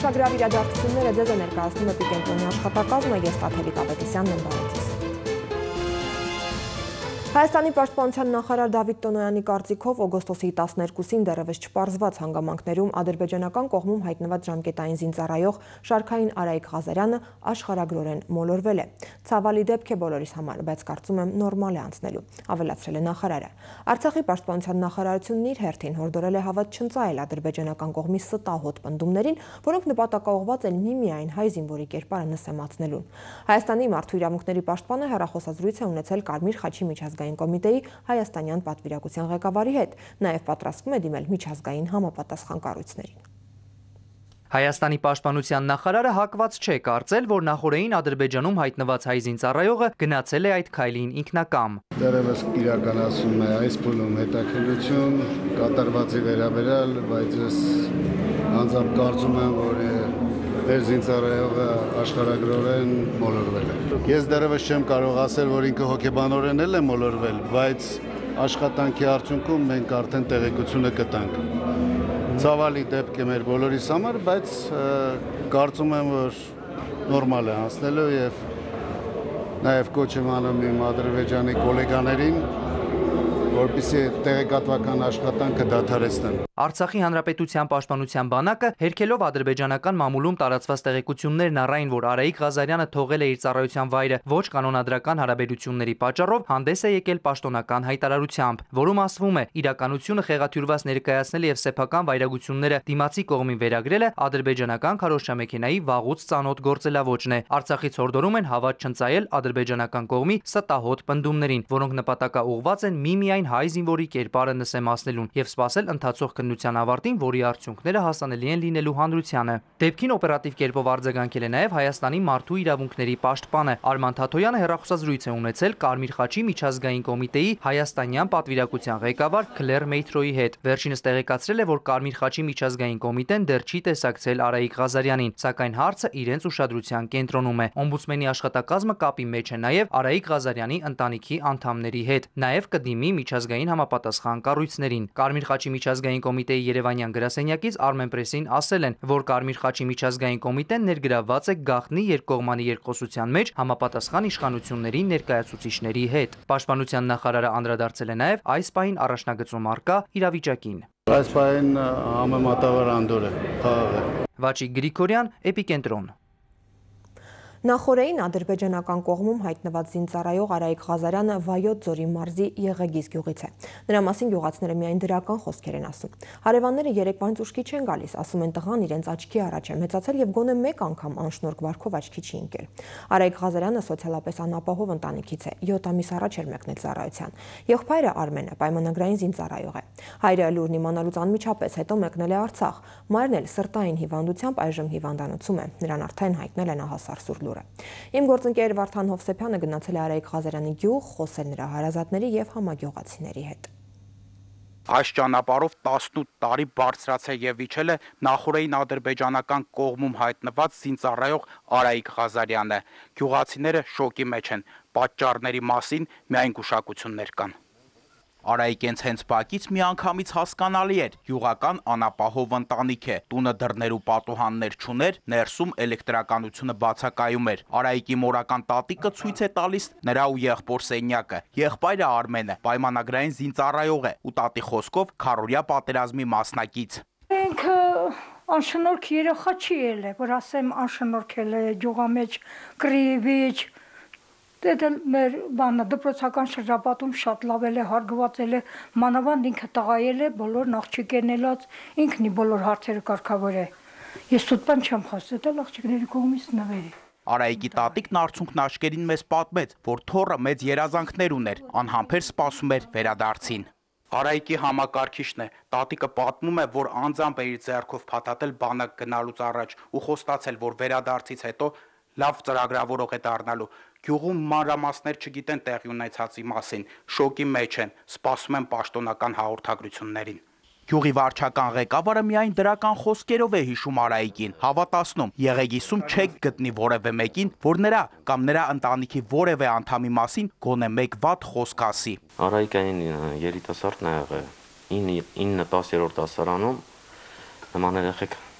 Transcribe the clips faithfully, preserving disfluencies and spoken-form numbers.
Ուշագրավ իրադարձությունները ձեզ է ներկայացնում Էպիկենտրոնի աշխատակազմը, ես Տաթևիկ Ավետիսյանն եմ, բարև։ Հայաստանի պաշտպանության նախարար Դավիթ Տոնոյանի կարծիքով օգոստոսի տասներկուսին դեռևս չպարզված հանգամանքներում ադրբեջանական կողմում հայտնված ժամկետային զինծառայող շարքային Արայիկ Ղազարյանը աշխարհագրորեն մոլորվել է։ Ցավալի դեպք է բոլորիս համար, բայց կարծում եմ նորմալ է անցնելու, ավելացրել է նախարարը։ Արցախի պաշտպանության նախարարությունն իր հերթին հորդորել է հավատ չընծայել ադրբեջանական կողմի ստահոդ պնդումներին, որոնք նպատակաուղղված են միմիայն հայ զինվորի կերպարը նսեմացնելուն։ Հայաստանի մարդու իրավունքների պաշտպանը հեռախոսազրույց է ունեցել Կարմիր խաչի միջազգային կոմիտեի հայաստանյան պատվիրակության ղեկավարի հետ, նաև պատրաստվում է դիմել միջազգային համապատասխան կառույցներին։ Հայաստանի պաշտպանության նախարարը հակված չէ կարծել, որ նախորդին Ադրբեջանում հայտնված հայ զինծառայողը գնացել է այդ քայլին ինքնակամ։ Դեռևս իրականացում է այս փուլում հետաքրքրություն կատարվածի վերաբերյալ, բայց ես անձամբ կարծում եմ, որ մեր զինծառայողը աշխարհագրորեն մոլորվել է։ Ես դեռևս չեմ կարող ասել, որ ինքը հոգեբանորեն էլ է մոլորվել, բայց աշխատանքի արդյունքում մենք արդեն տեղեկությունը կտանք։ Ցավալի դեպք է մեր բոլորիս համար, բայց կարծում եմ, որ նորմալ է անցնելու եւ նաեւ կոչ եմ անում իմ ադրբեջանի գոլեգաներին, որպեսզի տեղեկատվական աշխատանքը դադարեցնեն։ Արցախի հանրապետության պաշտպանության բանակը հերքելով ադրբեջանական մամուլում տարածված տեղեկություններն առայն, որ Արայիկ Ղազարյանը թողել է իր ծառայության վայրը ոչ կանոնադրական հարաբերությունների պատճառով, հանդես է եկել պաշտոնական հայտարարությամբ, որում ասվում է, իրականությունը խեղաթյուրված ներկայացնել եւ սեփական վայրագությունները դիմացի կողմին վերագրելը ադրբեջանական քարոզչամեքենայի վաղուց ծանոթ գործելավոճն է։ Արցախից հորդորում են հավատ չընծայել ադրբեջանական կողմի ստահոդ պնդումներին, որոնք նպատակաուղղված են միմիայն հայ զինվորի կերպարը նսեմացնելուն եւ սպասել ընթացող քննության ավարտին, որի արդյունքները հասանելի են լինելու հանրությանը։ Դեպքին օպերատիվ կերպով արձագանքել է նաև Հայաստանի մարդու իրավունքների պաշտպանը։ Արման Թաթոյանը հեռախոսազրույց է ունեցել Կարմիր խաչի միջազգային կոմիտեի հայաստանյան պատվիրակության ղեկավար Քլեր Մեյթրոյի հետ։ Վերջինս տեղեկացրել է, որ Կարմիր խաչի միջազգային կոմիտեն դեռ չի տեսակցել Արայիկ Ղազարյանին, սակայն հարցը իրենց ուշադրության կենտրոնում է։ Օմբուդսմենի աշխատակազմը կապի մեջ է նաև Արայիկ Ղազարյանի ընտանիքի անդամների հետ։ Նաև կդիմի միջազգային համապատասխան կառույցներին։ Կարմիր խաչի միջազգային կոմիտեի երևանյան գրասենյակից Armenpress-ին ասել են, որ Կարմիր խաչի միջազգային կոմիտեն ներգրավված է գաղտնի երկկողմանի երկխոսության մեջ համապատասխան իշխանությունների ներկայացուցիչների հետ։ Պաշտպանության նախարարը անդրադարձել է նաև այս պահին առաջնագծում առկա իրավիճակին։ Այս պահին համեմատաբար անդոր է, խաղաղ է։ Վաչիկ Գրիգորյան, Էպիկենտրոն։ Նախորդին ադրբեջանական կողմում հայտնված զինծառայող Արայիկ Ղազարյանը Վայոց ձորի մարզի Եղեգիս գյուղից է։ Նրա մասին գյուղացիները միայն դրական խոսքեր են ասում։ Հարևանները երեկվանից ուշքի չեն գալիս, ասում են տղան իրենց աչքի առաջ է մեծացել եւ գոնե մեկ անգամ անշնորհք վարքով աչքի չի ընկել։ Արայիկ Ղազարյանը սոցիալապես անապահով ընտանիքից է, յոթ ամիս առաջ էր մեկնել ծառայության։ Եղբայրը Արմենը պայմանագրային զինծառայող է։ Հայրը լուրն իմանալուց անմիջապես հետո մեկնել է Արցախ։ Մայրն էլ սրտային հիվանդությամբ այժմ հիվանդանոցում է։ Նրան արդեն հայտնել են ահասար սուր լուրը։ Իմ գործընկեր Վարդան Հովսեփյանը գնացել է Արայիկ Ղազարյանի գյուղ, խոսել նրա հարազատների եւ համագյուղացիների հետ։ Այս ճանապարհով տասնութ տարի բարձրացել եւ իջել է նախորդին ադրբեջանական կողմում հայտնված զինծառայող Արայիկ Ղազարյանը։ Գյուղացիները շոկի մեջ են, պատճառների մասին միայն գուշակություններ կան։ Արայիկենց հենց բակից միանգամից հասկանալի էր, յուղական անապահով ընտանիք է, տունը դռներ ու պատուհաններ չուներ, ներսում էլեկտրականությունը բացակայում էր։ Արայիկի մորական տատիկը ցույց է տալիս նրա ու եղբոր սենյակը։ Եղբայրը Արմենը պայմանագրային զինծառայող է ու տատի խոսքով քառորյա պատերազմի մասնակից։ Ինքը անշնորհք երեխա չի ելել, որ ասեմ անշնորհքել է ջուղամեջ կրիվիչ։ Դե մեր բանը դպրոցական շրջապատում շատ լավ է հարգված է, մանավանդ ինքը տղայել է, բոլոր աղջիկենելած, ինքն ի բոլոր հարցերը կարգավոր է։ Ես տուտպան չեմ խոսել, դա աղջիկների կողմից նվերի։ Արայիկի տատիկն արցունքն աչքերին մեզ պատմեց, որ թոռը մեծ երազանքներ ուներ, անհամբեր սպասում էր վերադարձին։ Արայիկի համակարգիչն է, տատիկը պատմում է, որ անձամբ է իր ձեռքով փաթաթել բանակ գնալուց առաջ ու խոստացել, որ վերադարձից հետո լավ ծրագրավորող է դառնալու։ Գյուղում մանրամասներ չգիտեն տեղի ունեցածի մասին, շոկի մեջ են, սպասում են պաշտոնական հաղորդագրություններին։ Գյուղի վարչական ղեկավարը միայն դրական խոսքերով է հիշում Արայիկին, հավատացնում, Եղեգիսում չեք գտնի որևէ մեկին, որ նրա կամ նրա ընտանիքի որևէ անդամի մասին գոնե մեկ վատ խոսք ասի։ Արայիկային երիտասարդն է եղել ինը տասերորդ դասարանում, նման երեխեք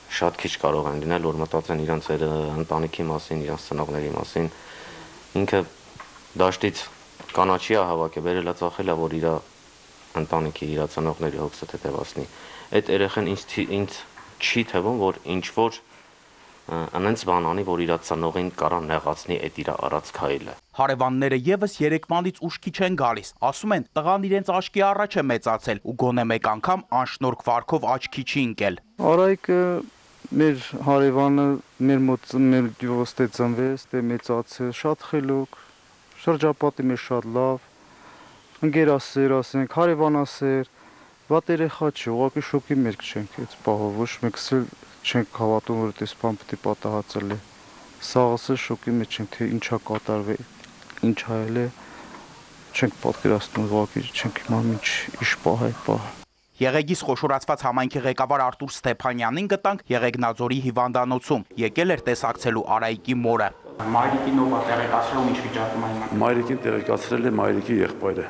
շատ քիչ կարող են լինել, որ մտածեն իրենց ընտանիքի մասին, իրենց ծնողների մասին։ Ինքը դաշտից կանաչի է հավաքը, վերելա ծախել է, որ իր ընտանիքի, իր ծնողների հոգսը թեթևացնի։ Այդ երեխան ինձ ինձ չի թվում, որ ինչ որ անենց բան անի, որ իր ծնողին կարա նեղացնի այդ իր արած քայլը։ Հարևանները եւս երեկվանից ուշքի չեն գալիս, ասում են տղան իրենց աչքի առաջ է մեծացել ու գոնե մեկ անգամ անշնորհք վարքով աչքի չի ընկել։ Արայքը մեր հարևանը մեր մոտ մեր գյուղը ծնվեց, դե մեծացել, շատ խելոք, շրջապատի մեջ շատ լավ, ընկերասեր, ասենք, հարևանասեր, վատ երեխա չի, ուղղակի շոկի մերկ չենք այդ պահով, ոչ մեկս էլ չենք հավատում, որ այս բան պետք է պատահածել է։ Սաղս էլ շոկի մեջ ենք, թե ինչա կատարվել, ինչ հայել է, չենք պատկերացնում, ուղղակի չենք իմանում ինչ ինչ պահ է պահ։ Եղեգիս խոշորացված համայնքի ղեկավար Արտուր Ստեփանյանին գտանք Եղեգնաձորի հիվանդանոցում, եկել էր տեսակցելու Արայիկի մորը։ Մայրիկին ով է տեղեկացրել ու ինչ վիճակում է հիմա։ Մայրիկին տեղեկացրել է մայրիկի եղբայրը։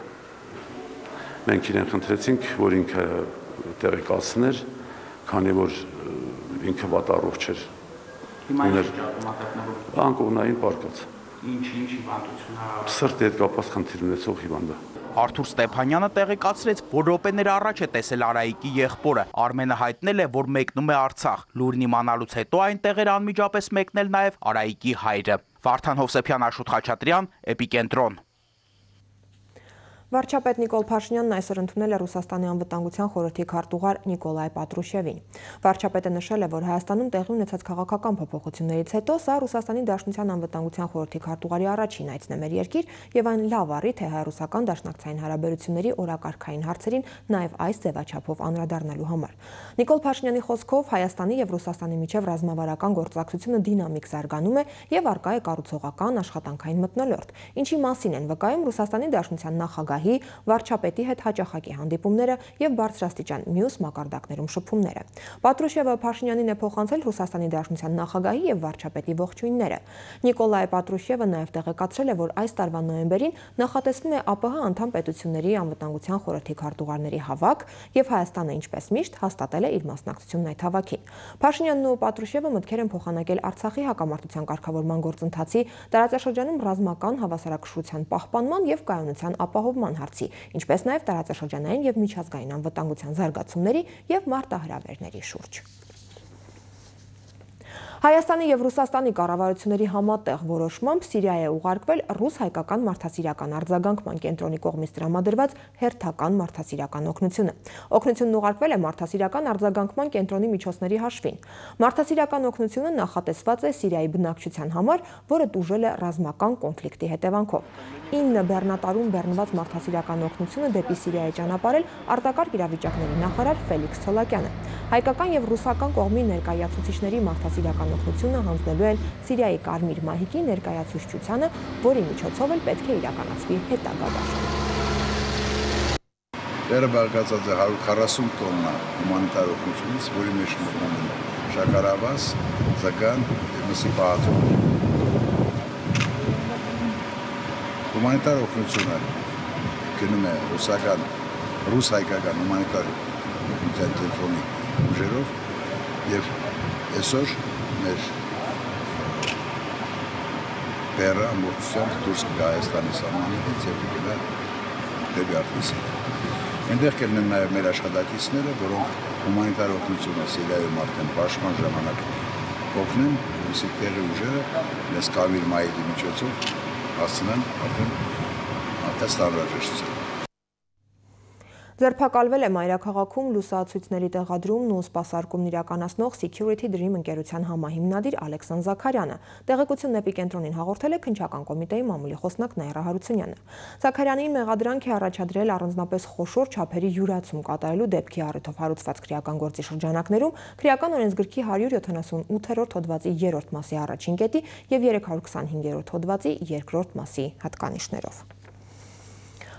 Մենք իրեն խնդրեցինք, որ ինքը տեղեկացներ, քանի որ ինքը վատառողջ էր։ Հիմա ինչ վիճակում է գտնվում։ Անկողնային պարկած։ Ինչ ինչ հիվանդություն է։ Սրտի հետ կապված խնդիր ունեցող հիվանդ է։ Արթուր Ստեփանյանը տեղեկացրեց, որ րոպեներ առաջ է տեսել Արայիկի եղբորը։ Արմենը հայտնել է, որ մեկնում է Արցախ։ Լուրն իմանալուց հետո այնտեղ էր անմիջապես մեկնել նաև Արայիկի հայրը։ Վարդան Հովսեփյան, Աշոտ Խաչատրյան, Էպիկենտրոն։ Վարչապետ Նիկոլ Փաշինյանն այսօր ընդունել է Ռուսաստանի անվտանգության խորհրդի քարտուղար Նիկոլայ Պատրուշևին։ Վարչապետը նշել է, որ Հայաստանում տեղի ունեցած քաղաքական փոփոխություններից հետո սա Ռուսաստանի Դաշնության անվտանգության խորհրդի քարտուղարի առաջին այցն է մեր երկիր եւ այն լավ առիթ է հայ-ռուսական դաշնակցային հարաբերությունների օրակարգային հարցերին նաեւ այս ձևաչափով անդրադառնալու համար։ Նիկոլ Փաշինյանի խոսքով Հայաստանի եւ Ռուսաստանի միջև ռազմավարական գործակցությունը դինամիկ զարգանում է եւ առկա է կառուցողական աշխատանքային մթնոլորտ, ինչի մասին են վկայում Ռուսաստանի Դաշնության նախագահ վարչապետի հետ հաճախակի հանդիպումները եւ բարձրաստիճան մյուս մակարդակներում շփումները։ Պատրուշևը Փաշինյանին է փոխանցել Ռուսաստանի Դաշնության նախագահի եւ վարչապետի ողջույնները։ Նիկոլայ Պատրուշևը նաեւ տեղեկացրել է, որ այս տարվա նոյեմբերին նախատեսվում է ԱՊՀ անդամ պետությունների անվտանգության խորհրդի քարտուղարների հավաք եւ Հայաստանը, ինչպես միշտ, հաստատել է իր մասնակցությունն այդ հավաքին։ Փաշինյանն ու Պատրուշևը մտքեր են փոխանակել Արցախի հակամարտության կարգավորման գործընթացի, տարածաշրջանում ռազմական հավասարակշռության պահպանման եւ կայունության ապահովման հարցի, ինչպես նաև տարածաշրջանային եւ միջազգային անվտանգության զարգացումների եւ մարտահրավերների շուրջ։ Հայաստանի եւ Ռուսաստանի կառավարությունների համատեղ որոշմամբ Սիրիա է ուղարկվել ռուս-հայկական մարդասիրական արձագանքման կենտրոնի կողմից տրամադրված հերթական մարդասիրական օգնությունը։ Օգնությունն ուղարկվել է մարդասիրական արձագանքման կենտրոնի միջոցների հաշվին։ Մարդասիրական օգնությունը նախատեսված է Սիրիայի բնակչության համար, որը տուժել է ռազմական կոնֆլիկտի հետևանքով։ ինը բեռնատարում բեռնված մարդասիրական օգնությունը դեպի Սիրիա է ճանապարհել արտակարգ իրավիճակների նախարար Ֆելիքս Ցոլակյանը։ Հայկական եւ ռուսական կողմի ներկայացուցիչների մարդասիրական օգնությունը հանձնելու են Սիրիայի Կարմիր մահիկի ներկայացուցչությանը, որի միջոցով էլ պետք է իրականացվի հետագա բաշխում։ Դերը բարգացած է հարյուր քառասուն տոննա հումանիտար օգնությունից, որի մեջ մտնում են շաքարավազ, ձգան եւ մսի պահածոներ։ Հումանիտար օգնությունը գնում է ռուսական, ռուս-հայկական հումանիտար օգնության կենտրոնի ուժերով եւ այսօր մեր բեռը ամբողջությամբ դուրս կգա Հայաստանի սահմաններից եւ կգա դեպի Արտասիրիա։ Այնտեղ կլինեն նաեւ մեր աշխատակիցները, որոնք հումանիտար օգնությունը Սիրիայում արդեն պաշտպան ժամանակ կօգնեն, որպեսզի տեղի ուժերը մեզ Կարմիր մահիկի միջոցով հասցնեն արդեն ըստ անհրաժեշտության։ Ձերբակալվել է մայրաքաղաքում լուսացույցների տեղադրումն ու սպասարկումն իրականացնող Security Dream ընկերության համահիմնադիր Ալեքսան Զաքարյանը։ Տեղեկությունն Էպիկենտրոնին հաղորդել է քննչական կոմիտեի մամուլի խոսնակ Նաիրա Հարությունյանը։ Զաքարյանին մեղադրանք է առաջադրել առանձնապես խոշոր չափերի յուրացում կատարելու դեպքի առիթով հարուցված քրեական գործի շրջանակներում քրեական օրենսգրքի հարյուր յոթանասունութերորդ հոդվածի երրորդ մասի առաջին կետի եւ երեք հարյուր քսանհինգերորդ հոդվածի երկրորդ մասի հատկանիշներով։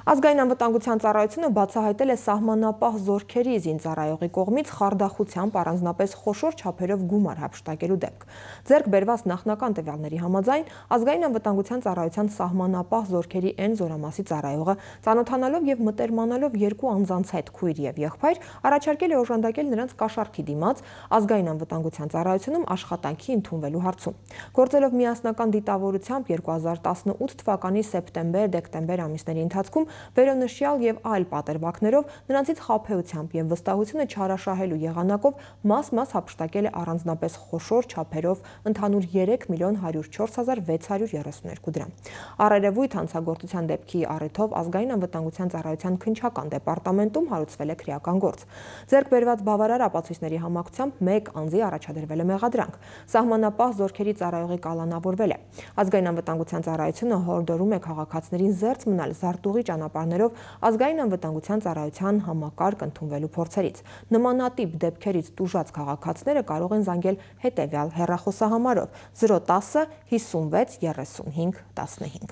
Ազգային անվտանգության ծառայությունը բացահայտել է սահմանապահ զորքերի զինծառայողի կողմից խարդախությամբ առանձնապես խոշոր չափերով գումար հափշտակելու դեպք։ Ձեռք բերված նախնական տվյալների համաձայն ազգային անվտանգության ծառայության սահմանապահ զորքերի N զորամասի ծառայողը ծանոթանալով եւ մտերմանալով երկու անձանց հետ քույր եւ եղբայր առաջարկել է օժանդակել նրանց կաշառքի դիմաց ազգային անվտանգության ծառայությունում աշխատանքի ընդունվելու հարցում։ Գործելով միասնական դիտավորությամբ երկու հազար տասնութ թվականի սեպտեմբեր-դեկտեմբեր ամիսների ընթացքում վերոնշյալ եւ այլ պատերբակներով նրանցից խաբեությամբ եւ վստահությունը չարաշահելու եղանակով մաս-մաս հափշտակել է առանձնապես խոշոր չափերով ընդհանուր երեք միլիոն հարյուր չորս հազար վեց հարյուր երեսուներկու դրամ։ Առերևույթ հանցագործության դեպքի առիթով ազգային անվտանգության ծառայության քննչական դեպարտամենտում հարուցվել է քրեական գործ։ Ձեռք բերված բավարար ապացույցների համակցությամբ մեկ անձի առաջադրվել է մեղադրանք։ Սահմանապահ զորքերի ծառայողի կալանավորվել է։ Ազգային անվտանգության ծառայությունը հորդորում է քաղաքացիներին զերծ մնալ զարտուղի ճանապարհներով ազգային անվտանգության ծառայության համակարգ ընդունվելու փորձերից։ Նմանատիպ դեպքերից տուժած քաղաքացիները կարող են զանգել հետևյալ հեռախոսահամարով զրո տասը հիսունվեց երեսունհինգ տասնհինգ։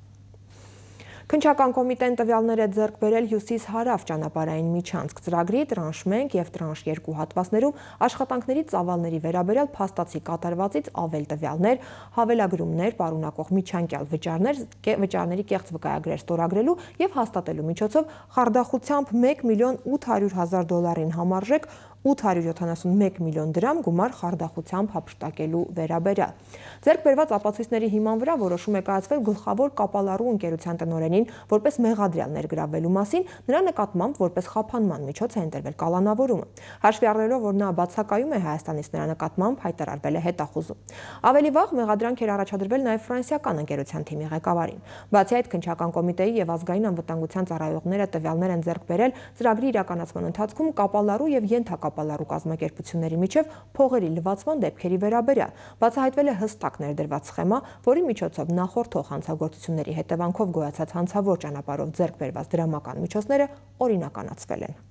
Քննչական կոմիտեն տվյալներ է ձեռք բերել հյուսիս-հարավ ճանապարհային միջանցք ծրագրի տրանշ մեկ եւ տրանշ երկու հատվածներում աշխատանքների ծավալների վերաբերյալ փաստացի կատարվածից ավել տվյալներ, հավելագրումներ պարունակող միջանկյալ վճարներ, վճարների կեղծ վկայագրեր ստորագրելու եւ հաստատելու միջոցով խարդախությամբ մեկ միլիոն ութ հարյուր հազար դոլարին համարժեք ութ հարյուր յոթանասունմեկ միլիոն դրամ գումար խարդախությամբ հափշտակելու վերաբերյալ։ Ձեռք բերված ապացույցների հիման վրա որոշում է կայացվել գլխավոր կապալառու ընկերության տնօրենին որպես մեղադրյալ ներգրավվելու մասին, նրա նկատմամբ որպես խափանման միջոց է ընտրվել կալանավորումը։ Հաշվի առնելով, որ նա բացակայում է Հայաստանից, նրա նկատմամբ հայտարարվել է հետախուզում։ Ավելի վաղ մեղադրանք էր առաջադրվել նաև ֆրանսիական ընկերության թիմի ղեկավարին։ Բացի այդ, քննչական կոմիտեի եւ ազգային անվտանգության ծառայողները տվյալներ են ձեռք բերել ծրագրի իրականացման ընթացքում կապալառու եւ ենթակապալառու կազմակերպությունների միջև փողերի լվացման դեպքերի վերաբերյալ։ Բացահայտվել է հստակ ներդրված սխեմա, որի միջոցով նախորդող հանցագործությունների հետևանքով գոյացած հանցավոր ճանապարհով ձեռք բերված դրամական միջոցները օրինականացվել են։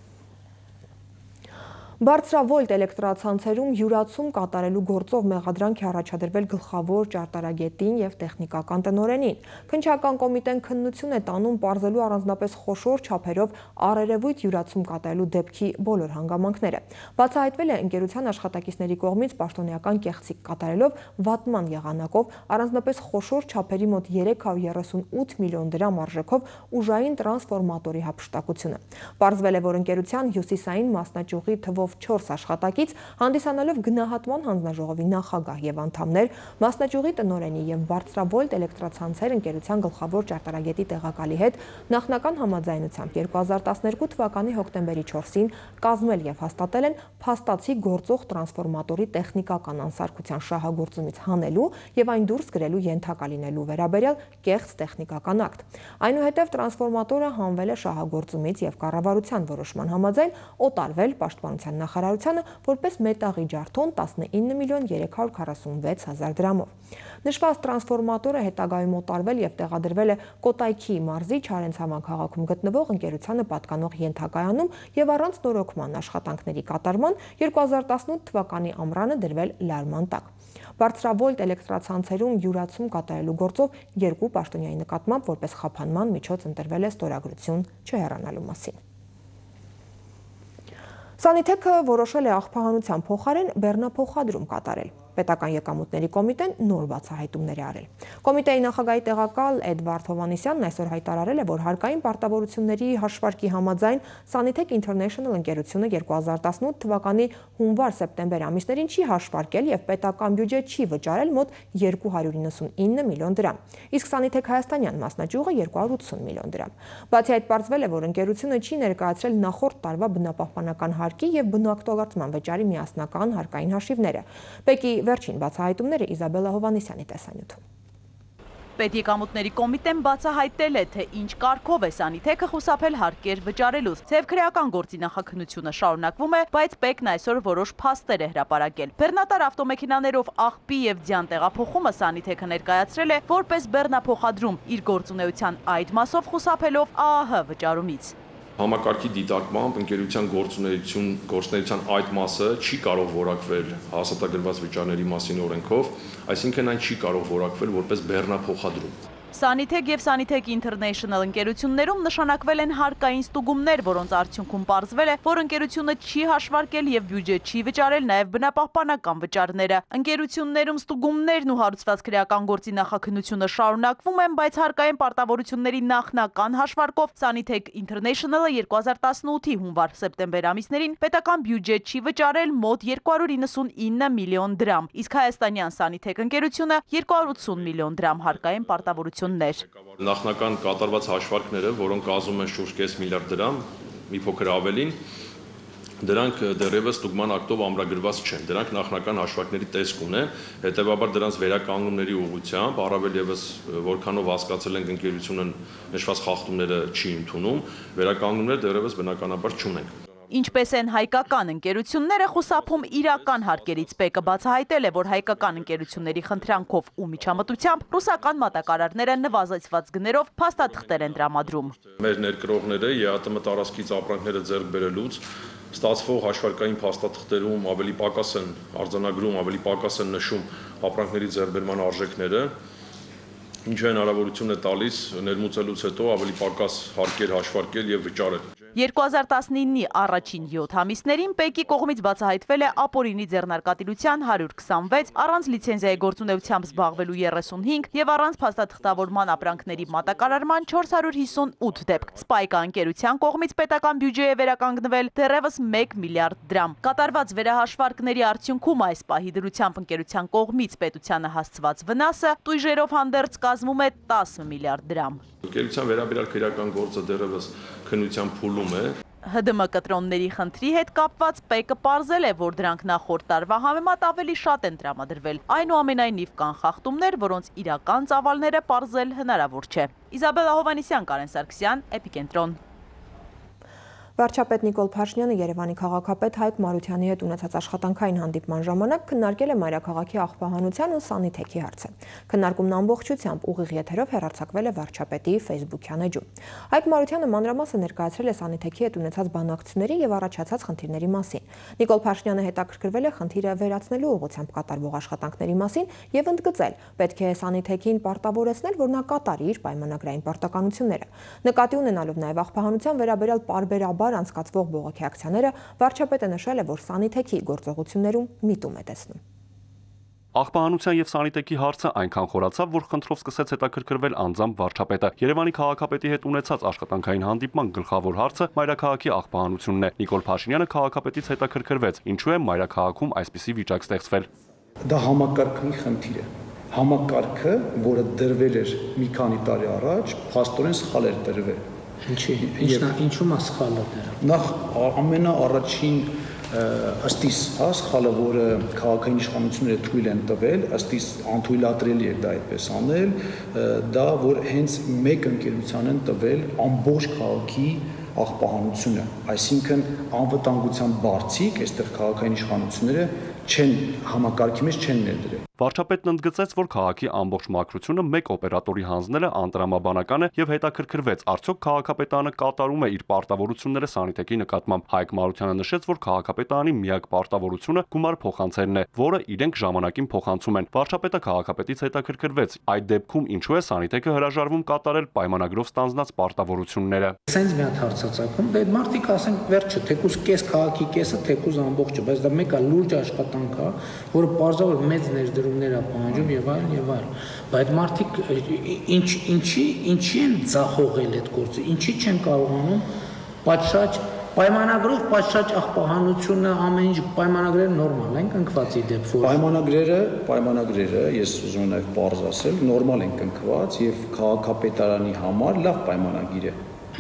Բարձրավոլտ էլեկտրացանցերում յուրացում կատարելու գործով մեղադրանք է առաջադրվել գլխավոր ճարտարագետին եւ տեխնիկական տնօրենին։ Քննչական կոմիտեն քննություն է տանում պարզելու առանձնապես խոշոր չափերով առերևույթ յուրացում կատարելու դեպքի բոլոր հանգամանքները։ Բացահայտվել է ընկերության աշխատակիցների կողմից պաշտոնեական կեղծիք կատարելով վատման եղանակով առանձնապես խոշոր չափերի մոտ երեք հարյուր երեսունութ միլիոն դրամ արժեքով ուժային տրանսֆորմատորի հափշտակությունը։ Պարզվել է, որ ընկերության հյուսիսային մասնաճյուղի թվով չորս աշխատակից հանդիսանալով գնահատման հանձնաժողովի նախագահ եւ անդամներ, մասնաճյուղի տնօրենի եւ բարձրավոլտ էլեկտրացանցեր ընկերության գլխավոր ճարտարագետի տեղակալի հետ նախնական համաձայնությամբ երկու հազար տասներկու թվականի հոկտեմբերի չորսին կազմել եւ հաստատել են փաստացի գործող տրանսֆորմատորի տեխնիկական անսարքության շահագործումից հանելու եւ այն դուրս գրելու ենթակա լինելու վերաբերյալ կեղծ տեխնիկական ակտ։ Այնուհետև տրանսֆորմատորը հանվել է շահագործումից եւ կառավարության որոշման համաձայն օտարվել պաշտպանության նախարարությանը որպես մետաղի ջարդոն տասնինը միլիոն երեք հարյուր քառասունվեց հազար դրամով։ Նշված տրանսֆորմատորը հետագայում օտարվել եւ տեղադրվել է Կոտայքի մարզի Չարենցավան քաղաքում գտնվող ընկերությանը պատկանող ենթակայանում եւ առանց նորոգման աշխատանքների կատարման երկու հազար տասնութ թվականի ամռանը դրվել լարման տակ։ Բարձրավոլտ էլեկտրացանցերում յուրացում կատարելու գործով երկու պաշտոնյայի նկատմամբ որպես խափանման միջոց ընտրվել է ստորագրություն չհեռանալու մասին։ Սանիթեքը որոշել է աղբահանության փոխարեն բեռնափոխադրում կատարել։ Պետական եկամուտների կոմիտեն նոր բացահայտումներ է արել։ Կոմիտեի նախագահի տեղակալ Էդվարդ Հովհաննիսյանն այսօր հայտարարել է, որ հարկային պարտավորությունների հաշվարկի համաձայն Sanitec International ընկերությունը երկու հազար տասնութ թվականի հունվար-սեպտեմբեր ամիսներին չի հաշվարկել եւ պետական բյուջետ չի վճարել մոտ երկու հարյուր իննսունինը միլիոն դրամ, իսկ Sanitec Հայաստանյան մասնաճյուղը երկու հարյուր ութսուն միլիոն դրամ։ Բացի այդ, պարզվել է, որ ընկերությունը չի ներկայացրել նախորդ տարվա բնապահպանական հարկի եւ բնօգտագործման վճարի միասնական հարկային հաշիվները։ Պեկի վերջին բացահայտումները Իզաբելլա Հովհաննիսյանի տեսանյութում։ Պետեկամուտների կոմիտեն բացահայտել է, թե ինչ կարգով է Սանիթեքը խուսափել հարկեր վճարելուց։ Թեև քրեական գործի նախաքննությունը շարունակվում է, բայց ՊԵԿ-ն այսօր որոշ փաստեր է հրապարակել։ Բեռնատար ավտոմեքենաներով աղբի եւ ձյան տեղափոխումը Սանիթեքը ներկայացրել է որպես բեռնափոխադրում իր գործունեության այդ մասով խուսափելով ԱԱՀ վճարումից։ Համակարգի դիտարկմամբ ընկերության գործունեություն գործունեության այդ մասը չի կարող որակվել հաստատագրված վճարների մասին օրենքով, այսինքն այն չի կարող որակվել որպես բեռնափոխադրում։ Sanitec և Sanitec International ընկերություններում նշանակվել են հարկային ստուգումներ, որոնց արդյունքում պարզվել է, որ ընկերությունը չի հաշվարկել և բյուջետ չի վճարել նաև բնապահպանական վճարները։ Ընկերություններում ստուգումներն ու հարուցված քրեական գործի նախաքննությունը շարունակվում են, բայց հարկային պարտավորությունների նախնական հաշվարկով Sanitec International-ը երկու հազար տասնութի հունվար-սեպտեմբեր ամիսներին պետական բյուջետ չի վճարել մոտ երկու հարյուր իննսունինը միլիոն դրամ, իսկ հայաստանյան Sanitec ընկերությունը երկու հարյուր ութսուն միլիոն դրամ հարկային պարտավորություններ։ Նախնական կատարված հաշվարկները, որոնք կազմում են շուրջ կես միլիարդ դրամ, մի փոքր ավելին, դրանք դեռևս ստուգման ակտով ամրագրված չեն։ Դրանք նախնական հաշվարկների տեսք ունեն, հետևաբար դրանց վերականգնումների ուղղությամբ, առավել ևս որքանով հասկացել ենք ընկերությունը նշված խախտումները չի ընդունում, վերականգնումներ դեռևս բնականաբար չունենք։ Ինչպես են հայկական ընկերությունները խուսափում իրական հարկերից, Պեկը բացահայտել է, որ հայկական ընկերությունների խնդրանքով ու միջամտությամբ ռուսական մատակարարները նվազեցված գներով փաստաթղթեր են տրամադրում։ Մեր ներկրողները ԵԱՏՄ տարածքից ապրանքները ձեռք բերելուց ստացվող հաշվարկային փաստաթղթերում ավելի պակաս են արձանագրում, ավելի պակաս են նշում ապրանքների ձեռքբերման արժեքները, ինչը հնարավորություն է տալիս ներմուծելուց հետո ավելի պակաս հարկեր հաշվարկել եւ վճարել։ երկու հազար տասնինի առաջին յոթ ամիսներին Պեկի կողմից բացահայտվել է ապօրինի ձեռնարկատիրության հարյուր քսանվեց, առանց լիցենզիայի գործունեությամբ զբաղվելու երեսունհինգ եւ առանց փաստաթղթավորման ապրանքների մատակարարման չորս հարյուր հիսունութ դեպք։ Spike ընկերության կողմից պետական բյուջեի է վերականգնվել դեռևս մեկ միլիարդ դրամ։ Կատարված վերահաշվարկների արդյունքում այս պահի դրությամբ ընկերության կողմից պետությանը հասցված վնասը տույժերով հանդերձ կազմում է տասը միլիարդ դրամ։ Ընկերության վերաբերյալ քրեական գործը դեռևս քննության փուլում է։ ՀԴՄ կտրոնների խնդրի հետ կապված Պեկը պարզել է, որ դրանք նախորդ տարվա համեմատ ավելի շատ են տրամադրվել։ Այնուամենայնիվ կան խախտումներ, որոնց իրական ծավալները պարզել հնարավոր չէ։ Իզաբելլա Հովհաննիսյան, Կարեն Սարգսյան, Էպիկենտրոն։ Վարչապետ Նիկոլ Փաշինյանը Երևանի քաղաքապետ Հայկ Մարությանի հետ ունեցած աշխատանքային հանդիպման ժամանակ քննարկել է մայրաքաղաքի աղբահանության ու Սանիթեքի հարցը։ Քննարկումն ամբողջությամբ ուղիղ եթերով հեռարձակվել է վարչապետի Facebook-յան էջում։ Հայկ Մարությանը մանրամասը ներկայացրել է Սանիթեքի հետ ունեցած բանակցությունների եւ առաջացած խնդիրների մասին։ Նիկոլ Փաշինյանը հետաքրքրվել է խնդիրը վերացնելու ուղղությամբ կատարվող աշխատանքների մասին եւ ընդգծել, պետք է Սանիթեքին պարտավորեցնել, որ նա կատարի իր պայմանագրային պարտականությունները։ Նկատի ունենալով նաեւ աղբահանության վերաբերյալ պարբերաբար անցկացվող բողոքի ակցիաները, վարչապետը նշել է, որ Սանիթեքի գործողություններում միտում է տեսնում։ Աղբահանության եւ Սանիթեքի հարցը այնքան խորացավ, որ խնդրով սկսեց հետաքրքրվել անձամբ վարչապետը։ Երևանի քաղաքապետի հետ ունեցած աշխատանքային հանդիպման գլխավոր հարցը մայրաքաղաքի աղբահանությունն է։ Նիկոլ Փաշինյանը քաղաքապետից հետաքրքրվեց, ինչու է մայրաքաղաքում այսպիսի վիճակ ստեղծվել։ Դա համակարգի խնդիր է։ Համակարգը, որը դրվել էր մի քանի տարի առաջ, փաստորեն սխալ էր դրվել։ Ինչի, ինչու՞մ է սխալը դրել։ Նախ ամենաառաջին ըստիս, հա, սխալը, որը քաղաքային իշխանությունները թույլ են տվել, ըստիս անթույլատրելի է դա այդպես անել, դա որ հենց մեկ ընկերության են տվել ամբողջ քաղաքի աղբահանությունը, այսինքն անվտանգության բարձիկ, այստեղ քաղաքային իշխանությունները չեն համակարգի մեջ չեն ներդրել։ Վարչապետն ընդգծեց, որ քաղաքի ամբողջ մաքրությունը մեկ օպերատորի հանձնելը անտրամաբանական է եւ հետաքրքրվեց, արդյոք քաղաքապետարանը կատարում է իր պարտավորությունները Սանիթեքի նկատմամբ։ Հայկ Մարությանը նշեց, որ քաղաքապետարանի միակ պարտավորությունը գումար փոխանցելն է, որը իրենք ժամանակին փոխանցում են։ Վարչապետը քաղաքապետից հետաքրքրվեց, այդ դեպքում ինչու է Սանիթեքը հրաժարվում կատարել պայմանագրով ստանձնած պարտավորությունները։ Սենց մի հատ հարցացակում, դե մարդիկ ասենք վերջը, թեկուզ կես քաղաքի կեսը, թեկուզ ամբողջը, բայց դա մեկը լուրջ աշխատանք է, որը պարզավոր մեծ ներդրումներ է պահանջում եւ այլն եւ այլն։ Բայց մարդիկ ինչ ինչի ինչի են ձախողել այդ գործը, ինչի չեն կարողանում պատշաճ պայմանագրով պատշաճ աղբահանությունը ամեն ինչ պայմանագրերը նորմալ են կնքված իդեպ որ պայմանագրերը պայմանագրերը ես ուզում եմ նաեւ բարձ ասել նորմալ են կնքված եւ քաղաքապետարանի համար լավ պայմանագիր է։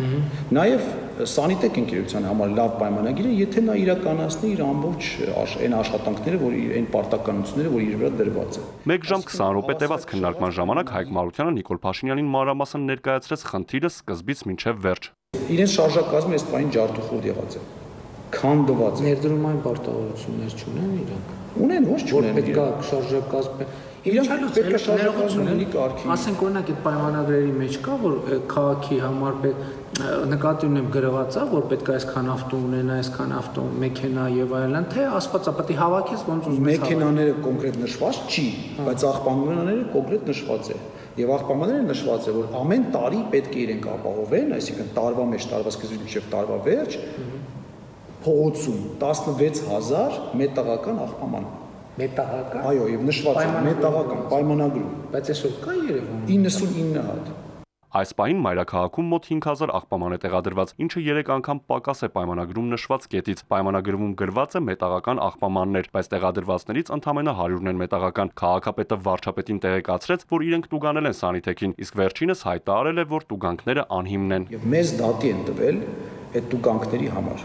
Նաև Սանիթեք ընկերության համար լավ պայմանագիր է, եթե նա իրականացնի իր ամբողջ այն աշխատանքները, որ այն պարտականությունները, որ իր վրա դրված է։ մեկ ժամ քսան րոպե տևած քննարկման ժամանակ Հայկ Մարությանը Նիկոլ Փաշինյանին մանրամասն ներկայացրեց խնդիրը սկզբից մինչև վերջ։ Իրեն շարժակազմը այս պայն ջարդուխորդ եղած է։ Քանդված է։ Ներդրումային պարտավորություններ չունեն իրանք։ Ունեն, ոչ չունեն։ Որ պետք է շարժակազմ Իրանք պետք է շարժակազմ ունի կարգի։ Ասենք օրինակ այդ պայմանագրերի մեջ կա, որ քաղաքի համար նկատի ունեմ գրված է, որ պետք է այսքան ավտո ունենա, այսքան ավտո մեքենա եւ այլն, թե ասված է պետք է հավաքես ոնց ուզում ես։ Մեքենաները կոնկրետ նշված չի, բայց աղբանները կոնկրետ նշված է։ Եվ աղբամանները նշված է, որ ամեն տարի պետք է իրենք ապահովեն, այսինքն տարվա մեջ, տարվա սկզբից մինչև տարվա վերջ, փողոցում տասնվեց հազար մետաղական աղբաման։ Մետաղական։ Այո, եւ նշված է մետաղական պայմանագրում։ Բայց այսօր կա Երևանում իննսունինը հատ։ Այս պահին մայրաքաղաքում մոտ հինգ հազար աղբաման է տեղադրված, ինչը երեք անգամ պակաս է պայմանագրում նշված կետից։ Պայմանագրվում գրված է մետաղական աղբամաններ, բայց տեղադրվածներից ընդամենը հարյուրն են մետաղական։ Քաղաքապետը վարչապետին տեղեկացրեց, որ իրենք տուգանել են Սանիթեքին, իսկ վերջինս հայտարարել է, որ տուգանքները անհիմն են։ Եվ մեզ դատի են տվել այդ տուգանքների համար։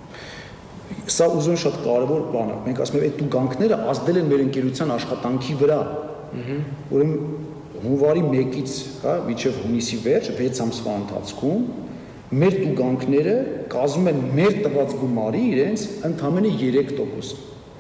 Սա ուզում շատ կարևոր բան է։ Մենք ասում ենք, այդ տուգանքները ազդել են մեր ընկերության աշխատանքի վրա։ Ուրեմն հունվարի մեկից, հա, մինչև հունիսի վերջ վեց ամսվա ընթացքում մեր տուգանքները կազմում են մեր տված գումարի իրենց ընդամենը երեք տոկոս։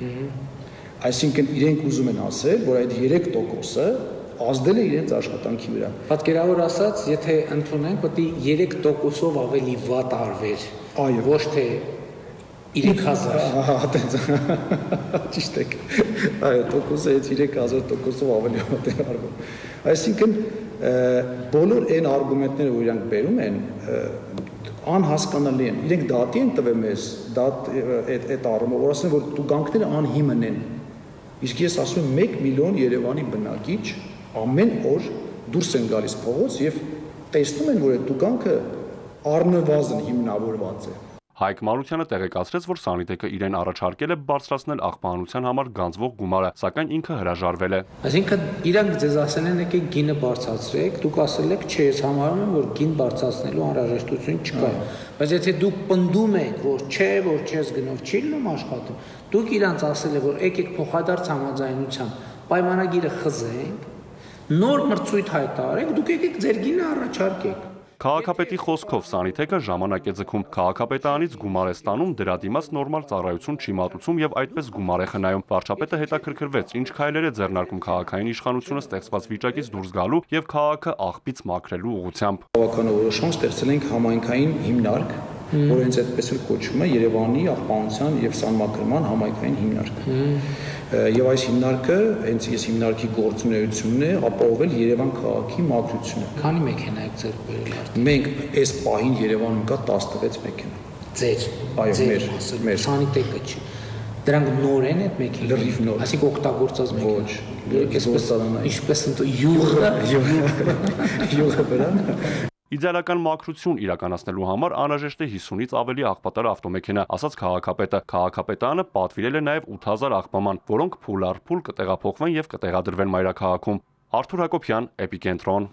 Այսինքն իրենք ուզում են ասել, որ այդ երեք տոկոսը ազդել է իրենց աշխատանքի վրա։ Պատկերավոր ասած, եթե ընդունենք, պետք է երեք տոկոսով ավելի վատ արվեր։ Այո, ոչ թե երեք հազար։ Ահա, այդպես։ Ճիշտ է։ Այո, տոկոսը այդ երեք հազար տոկոսով ավելի վատ է արվում։ Այսինքն բոլոր այն արգումենտները, որ իրանք բերում են, անհասկանալի են։ Իրենք դատի են տվել մեզ, դատ այդ այդ առումով, որ ասեն, որ տուգանքները անհիմն են։ Իսկ ես ասում եմ մեկ միլիոն Երևանի բնակիչ ամեն օր դուրս են գալիս փողոց եւ տեսնում են, որ այդ տուգանքը առնվազն հիմնավորված է։ Հայկ Մարությանը տեղեկացրեց, որ Սանիթեքը իրեն առաջարկել է բարձրացնել աղբանության համար գանձվող գումարը, սակայն ինքը հրաժարվել է։ Այսինքն իրանք ձեզ ասել են, եկեք գինը բարձրացրեք, դուք ասել եք, չէ, ես համարում եմ, որ գին բարձրացնելու անհրաժեշտություն չկա։ Բայց եթե դուք պնդում եք, որ չէ, որ չես գնով չի լինում աշխատում, դուք իրանց ասել եք, որ եկեք փոխադարձ համաձայնությամբ պայմանագիրը խզենք, նոր մրցույթ հայտարարեք, դուք եկեք ձեր գինը առաջարկեք։ Քաղաքապետի խոսքով Սանիթեքը ժամանակ է ձգում, քաղաքապետարանից գումար է ստանում, դրա դիմաց նորմալ ծառայություն չի մատուցում եւ այդպես գումար է խնայում։ Վարչապետը հետաքրքրվեց, ինչ քայլեր է ձեռնարկում քաղաքային իշխանությունը ստեղծված վիճակից դուրս գալու եւ քաղաքը աղբից մաքրելու ուղղությամբ։ Քաղաքականորոշում ստեղծել ենք համայնքային հիմնարկ, որ հենց այդպես էլ կոչվում է Երևանի աղբանության եւ սանմակրման համայնքային հիմնարկ։ Եվ այս հիմնարկը, հենց այս հիմնարկի գործունեությունն է ապահովել Երևան քաղաքի մաքրությունը։ Քանի մեքենա եք ձեռք բերել։ Մենք այս պահին Երևանում կա տասնվեց մեքենա։ Ձեր։ Այո, մեր, մեր Սանիթեկը չի։ Դրանք նոր են այդ մեքենա։ Լրիվ նոր։ Այսինքն օգտագործած մեքենա։ Ոչ, այսպես ինչպես յուղը, յուղը վրան։ Իդեալական մաքրություն իրականացնելու համար անհրաժեշտ է հիսունից ավելի աղբատար ավտոմեքենա, ասաց քաղաքապետը։ Քաղաքապետարանը պատվիրել է նաև ութ հազար աղբաման, որոնք փուլ առ փուլ կտեղափոխվեն եւ կտեղադրվեն մայրաքաղաքում։ Արթուր Հակոբյան, Էպիկենտրոն։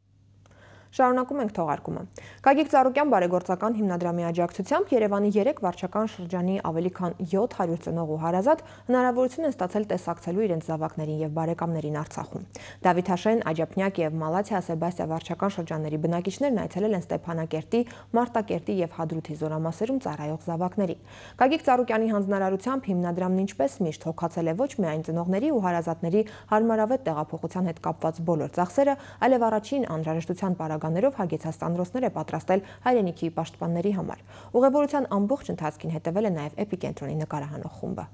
Շարունակում ենք թողարկումը։ Գագիկ Ծառուկյան բարեգործական հիմնադրամի աջակցությամբ Երևանի երեք վարչական շրջանի ավելի քան յոթ հարյուր ծնող ու հարազատ հնարավորություն են ստացել տեսակցելու իրենց զավակներին եւ բարեկամներին Արցախում։ Դավիթաշեն, Աջափնյակ եւ Մալաթիա Սեբաստիա վարչական շրջանների բնակիչներն այցելել են Ստեփանակերտի, Մարտակերտի եւ Հադրութի զորամասերում ծառայող զավակներին։ Գագիկ Ծառուկյանի հանձնարարությամբ հիմնադրամն ինչպես միշտ հոգացել է ոչ միայն ծնողների ու հարազատների հարմարավետ տեղափոխության հետ կապված բոլոր ծախսերը, այլև առաջին անհրաժեշտության պարագաներով հագեցած տանրոցներ է պատրաստել հայրենիքի պաշտպանների համար։ Ուղևորության ամբողջ ընթացքին հետևել է նաև Էպիկենտրոնի նկարահանող խումբը։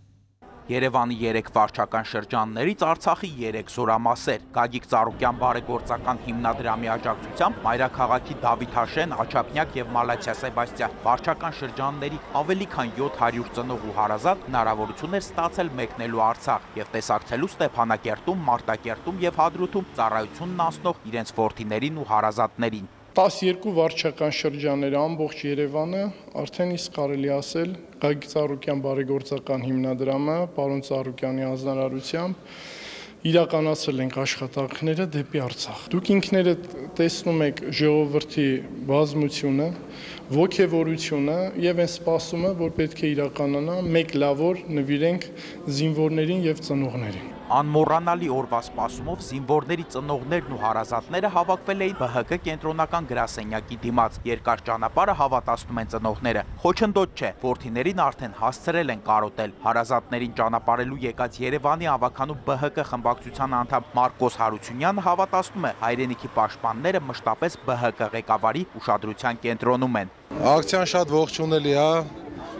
Երևանի երեք վարչական շրջաններից Արցախի երեք զորամասեր։ Գագիկ Ծառուկյան բարեգործական հիմնադրամի աջակցությամբ մայրաքաղաքի Դավիթաշեն, Աջափնյակ եւ Մալաթիա Սեբաստիա վարչական շրջանների ավելի քան յոթ հարյուր ծնող ու հարազատ հնարավորություն էր ստացել մեկնելու Արցախ եւ տեսակցելու Ստեփանակերտում, Մարտակերտում եւ Հադրութում ծառայությունն անցնող իրենց որդիներին ու հարազատներին։ տասնյոթ վարչական շրջաններ ամբողջ Երևանը արդեն իսկ կարելի ասել Գագիկ Ծառուկյան բարեգործական հիմնադրամը պարոն Ծառուկյանի հանձնարարությամբ իրականացրել ենք աշխատանքները դեպի Արցախ։ Դուք ինքներդ տեսնում եք ժողովրդի բազմությունը, ոգևորությունը եւ այն սպասումը, որ պետք է իրականանա, մեկ լավոր նվիրենք զինվորներին եւ ծնողներին։ Անմոռանալի օրվա սպասումով զինվորների ծնողներն ու հարազատները հավաքվել էին Բ Հ Կ կենտրոնական գրասենյակի դիմաց։ Երկար ճանապարհը հավատացնում են ծնողները։ Խոչընդոտ չէ, որդիներին արդեն հասցրել են կարոտել։ Հարազատներին ճանապարհելու եկած Երևանի ավականու Բ Հ Կ խմբակցության անդամ Մարկոս Հարությունյանը հավատացնում է, հայրենիքի պաշտպանները մշտապես Բ Հ Կ ղեկավարի ուշադրության կենտրոնում են։ Ակցիան շատ ողջունելի է,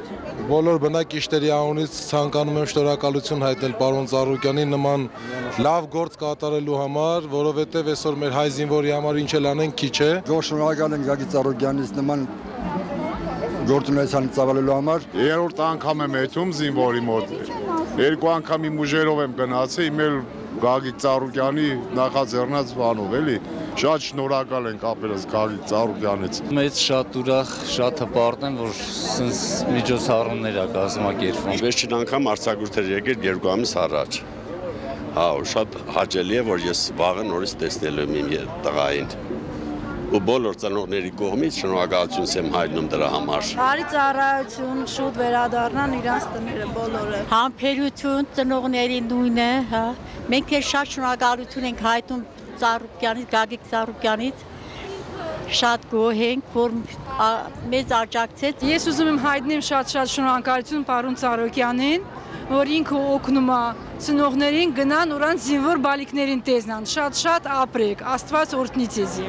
բոլոր բնակիչների անունից ցանկանում եմ շնորհակալություն հայտնել պարոն Ծառուկյանին նման լավ գործ կատարելու համար, որովհետև այսօր մեր հայ զինվորի համար ինչ էլ անենք քիչ է։ Որ շնորհակալ եմ Գագիկ Ծառուկյանից նման գործունեության ծավալելու համար։ Երրորդ անգամ եմ եթում զինվորի մոտ։ Երկու անգամ իմ ուժերով եմ գնացել, իմ էլ Գագիկ Ծառուկյանի նախաձեռնած բանով, էլի։ Շատ շնորհակալ ենք ապերս Գագիկ Ծառուկյանից։ Մեծ շատ ուրախ, շատ հպարտ եմ, որ սենց միջոցառումներ է կազմակերպվում։ Վերջին անգամ արձակուրդեր եկել երկու ամիս առաջ։ Հա, շատ հաճելի է, որ ես վաղը նորից տեսնելու եմ իմ տղային։ Ու բոլոր ծնողների կողմից շնորհակալություն եմ հայտնում դրա համար։ Բարի ծառայություն, շուտ վերադառնան իրանց տները բոլորը։ Համբերություն ծնողների նույնը, հա։ Մենք էլ շատ շնորհակալություն ենք հայտնում Ծառուկյանից, Գագիկ Ծառուկյանից։ Շատ գոհ ենք, որ մեզ աջակցեց։ Ես ուզում եմ հայտնեմ շատ-շատ շնորհակալություն պարոն Ծառուկյանին, որ ինքը օգնում է ծնողներին գնան ուրանց զինվոր բալիկներին տեսնան, շատ-շատ ապրեք, Աստված օրհնի ձեզի։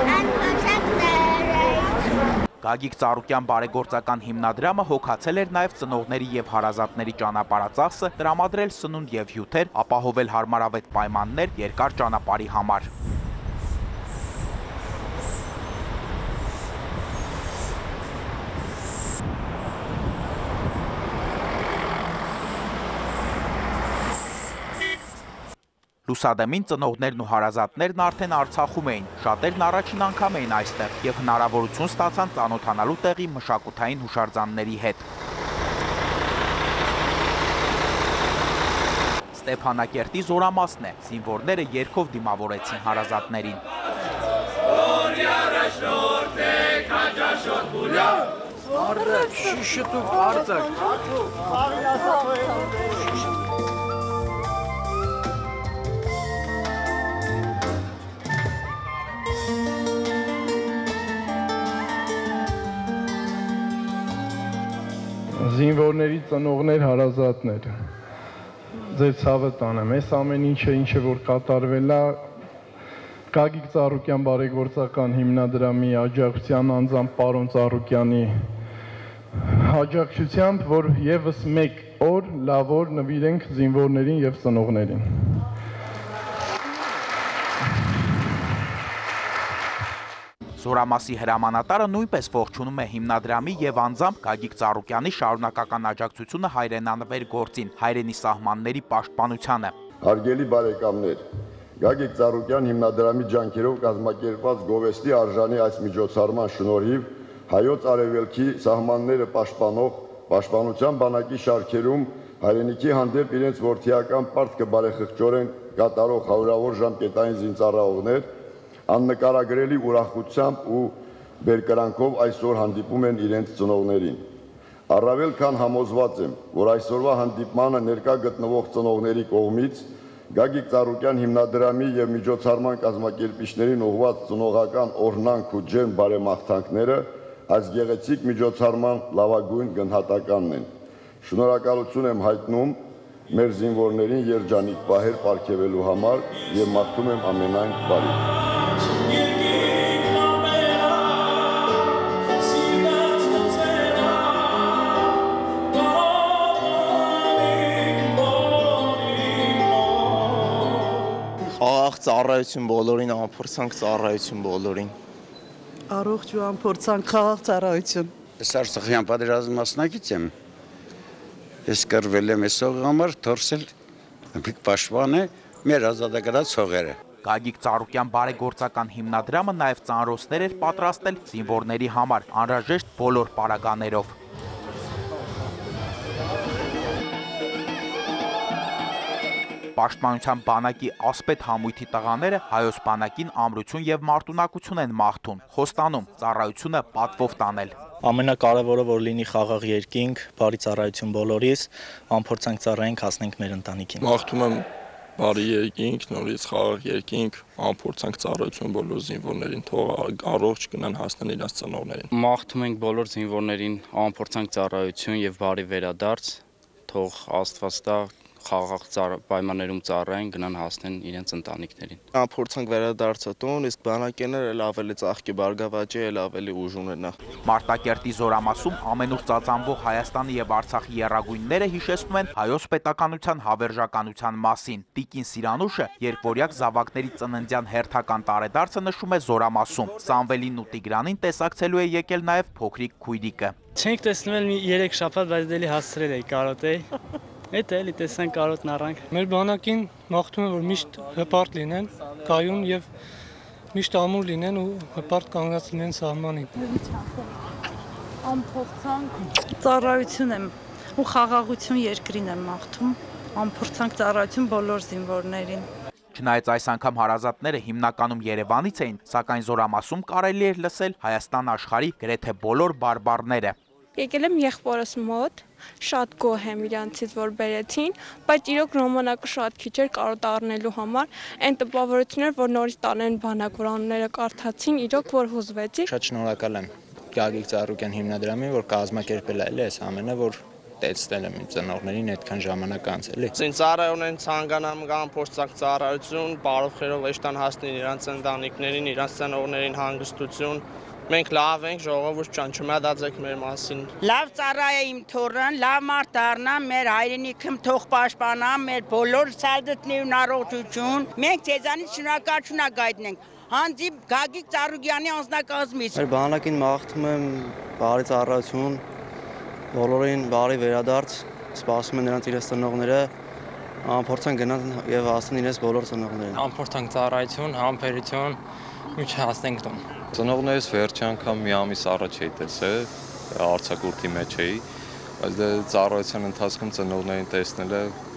Գագիկ Ծառուկյան բարեգործական հիմնադրամը հոգացել էր նաև ծնողների եւ հարազատների ճանապարհածախսը, տրամադրել սնունդ եւ հյութեր, ապահովել հարմարավետ պայմաններ երկար ճանապարհի համար։ Լուսադեմին ծնողներն ու հարազատներն արդեն Արցախում էին, շատերն առաջին անգամ էին այստեղ եւ հնարավորություն ստացան ծանոթանալու տեղի մշակութային հուշարձանների հետ։ Ստեփանակերտի զորամասն է, զինվորները երգով դիմավորեցին հարազատներին։ Զինվորների ծնողներ, հարազատներ, ձեր ցավը տանեմ, այս ամեն ինչը, ինչը որ կատարվել է Գագիկ Ծառուկյան բարեգործական հիմնադրամի աջակցության անձամբ պարոն Ծառուկյանի աջակցությամբ, որ եւս մեկ օր լավ օր նվիրենք զինվորներին եւ ծնողներին։ Զորամասի հրամանատարը նույնպես ողջունում է հիմնադրամի եւ անձամբ Գագիկ Ծառուկյանի շարունակական աջակցությունը հայրենանվեր գործին, հայրենի սահմանների պաշտպանությանը։ Հարգելի բարեկամներ, Գագիկ Ծառուկյան հիմնադրամի ջանքերով կազմակերպված գովեստի արժանի այս միջոցառման շնորհիվ հայոց արևելքի սահմանները պաշտպանող պաշտպանության բանակի շարքերում հայրենիքի հանդեպ իրենց որդիական պարտքը բարեխղճորեն կատարող հարյուրավոր ժամկետային զինծառայողներ աննկարագրելի ուրախությամբ ու բերկրանքով այսօր հանդիպում են իրենց ծնողներին։ Առավել քան համոզված եմ, որ այսօրվա հանդիպմանը ներկա գտնվող ծնողների կողմից Գագիկ Ծառուկյան հիմնադրամի եւ միջոցառման կազմակերպիչներին ուղղված ծնողական օրհնանք ու ջերմ բարեմաղթանքները այս գեղեցիկ միջոցառման լավագույն գնահատականն են։ Շնորհակալություն եմ հայտնում մեր զինվորներին երջանիկ պահեր պարգևելու համար եւ մաղթում եմ ամենայն բարի։ Աղաղ ծառայություն բոլորին, ամփորձանք ծառայություն բոլորին։ Առողջ ու ամփորձանք խաղաղ ծառայություն։ Ես Արցախյան պատերազմի մասնակից եմ։ Ես կռվել եմ այս հողի համար, թորսել մի պաշտպան է մեր ազատագրած հողերը։ Գագիկ Ծառուկյան բարեգործական հիմնադրամը նաև ծանրոցներ էր պատրաստել զինվորների համար, անհրաժեշտ բոլոր պարագաներով։ Պաշտպանության բանակի ասպետ համույթի տղաները հայոց բանակին ամրություն եւ մարտունակություն են մաղթում, խոստանում ծառայությունը պատվով տանել։ Ամենակարևորը որ լինի խաղաղ երկինք, բարի ծառայություն բոլորիս, ամփորձանք ծառայենք, հասնենք մեր ընտանիքին։ Մաղթում եմ բարի երկինք, նորից խաղաղ երկինք, ամփորձանք ծառայություն բոլոր զինվորներին, թող առողջ գնան հասնեն իրենց ծնողներին։ Մաղթում ենք բոլոր զինվորներին ամփորձանք ծառայություն եւ բարի վերադարձ, թող Աստված տա խաղաղ պայմաններում ծառայեն, գնան հասնեն իրենց ընտանիքներին։ Փորձանք վերադարձա տուն, իսկ բանակիները էլ ավելի ծաղկի բարգավաճի, էլ ավելի ուժ ունենա։ Մարտակերտի Զորամասում ամենուր ծածանվող Հայաստանի եւ Արցախի եռագույնները հիշեցնում են հայոց պետականության հավերժականության մասին։ Տիկին Սիրանուշը երկվորյակ զավակների ծննդյան հերթական տարեդարձը նշում է Զորամասում։ Սամվելին ու Տիգրանին տեսակցելու է եկել նաեւ փոքրիկ քույրիկը։ Չենք տեսնել մի երեք շաբաթ, բայց դելի հասցրել էի կարոտ էի։ Էդ էլի տեսանք կարոտն առանք։ Մեր բանակին մաղթում եմ, որ միշտ հպարտ լինեն, կայուն եւ միշտ ամուր լինեն ու հպարտ կանգնած լինեն սահմանին։ Անփորձանք ծառայություն եմ ու խաղաղություն երկրին եմ մաղթում, անփորձանք ծառայություն բոլոր զինվորներին։ Չնայած այս անգամ հարազատները հիմնականում Երևանից էին, սակայն Զորամասում կարելի էր լսել Հայաստան աշխարհի գրեթե բոլոր բարբառները։ Եկել եմ եղբորս մոտ, շատ գոհ եմ իրանցից, որ բերեցին, բայց իրոք ժամանակը շատ քիչ էր կարոտ առնելու համար, այն տպավորություններ, որ նորից տանեն բանակվրանները կարդացին, իրոք որ հուզվեցի։ Շատ շնորհակալ եմ Գագիկ Ծառուկյան հիմնադրամին, որ կազմակերպել է այս ամենը, որ տեսնել եմ իմ ծնողներին այդքան ժամանակ անց էլի։ Ինձ ծառայողներին ցանկանամ գամ փորձանք ծառայություն, բարով խերով էշտան հասնեն իրանց ընտանիքներին, իրանց ծնողներին հանգստություն։ Մենք լավ ենք, ժողովուրդ ջան, չմտածեք մեր մասին։ Լավ ծառայե իմ թորան, լավ մարդ դառնա, մեր հայրենիքը թող պաշտպանա, մեր բոլոր սալդատներուն առողջություն։ Մենք ձեզանից շնորհակալություն ագայտնենք։ Հանձի Գագիկ Ծառուկյանի անձնակազմից։ Մեր բանակին մաղթում եմ բարի ծառայություն, բոլորին բարի վերադարձ, սպասում են նրանց իրենց ծնողները, անփորձանք գնան եւ հասնեն իրենց բոլոր ծնողներին։ Անփորձանք ծառայություն, համբերություն, ինչ հասնենք տուն։ Ծնողներս վերջի անգամ մի ամիս առաջ էի տեսել, արձակուրդի մեջ էի, բայց դե ծառայության ընթացքում ծնողներին տեսնելը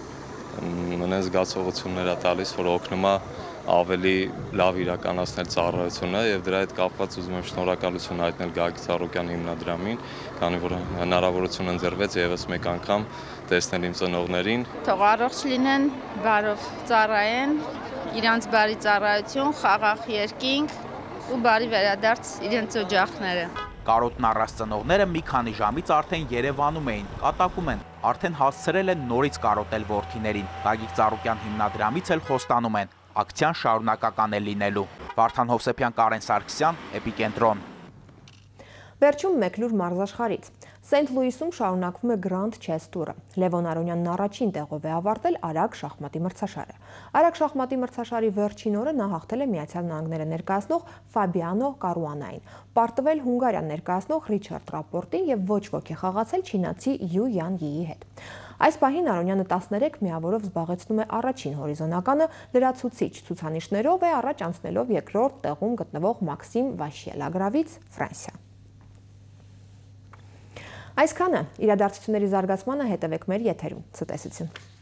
մնա զգացողություններ է տալիս, որ օգնում է ավելի լավ իրականացնել ծառայությունը եւ դրա հետ կապված ուզում եմ շնորհակալություն հայտնել Գագիկ Ծառուկյան հիմնադրամին, քանի որ հնարավորություն ընձեռվեց եւս մեկ անգամ տեսնել իմ ծնողներին։ Թող առողջ լինեն, բարով ծառայեն, իրանց բարի ծառայություն, խաղաղ երկինք ու բարի վերադարձ իրենց օջախները։ Կարոտն առած ծնողները մի քանի ժամից արդեն Երևանում էին, կատակում են, արդեն հասցրել են նորից կարոտել որդիներին։ Գագիկ Ծառուկյան հիմնադրամից էլ խոստանում են, ակցիան շարունակական է լինելու։ Վարդան Հովսեփյան, Կարեն Սարգսյան, Էպիկենտրոն։ Վերջում մեկ լուր մարզաշխարհից։ Սենթ Լուիսում շարունակվում է Grand Chess տուրը։ Լևոն Արոնյանն առաջին տեղով է ավարտել Արագ շախմատի մրցաշարը։ Արագ շախմատի մրցաշարի վերջին օրը նա հաղթել է Միացյալ Նահանգները ներկայացնող Ֆաբիանո Կարուանային, պարտվել Հունգարիան ներկայացնող Ռիչարդ Ռապորտին եւ ոչ ոք է խաղացել չինացի Յու Յան Յիի հետ։ Այս պահին Արոնյանը տասներեք միավորով զբաղեցնում է առաջին հորիզոնականը, լրացուցիչ ցուցանիշներով է առաջ անցնելով երկրորդ տեղում գտնվող Մաքսիմ Վաշիելագրավից Ֆրանսիա։ Այսքանը իրադարձությունների զարգացմանը հետևեք մեր եթերում։ Ցտեսություն։